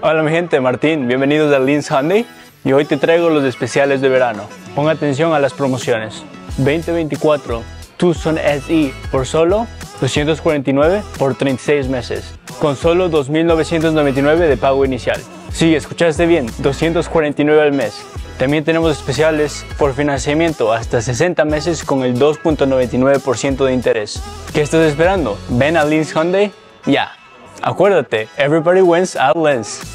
Hola mi gente, Martín, bienvenidos a Linz Hyundai y hoy te traigo los especiales de verano. Pon atención a las promociones. 2024 Tucson SE por solo $249 por 36 meses, con solo $2,999 de pago inicial. Sí, escuchaste bien, $249 al mes. También tenemos especiales por financiamiento hasta 60 meses con el 2.99% de interés. ¿Qué estás esperando? Ven a Linz Hyundai ya. Acuérdate, everybody wins at Linz.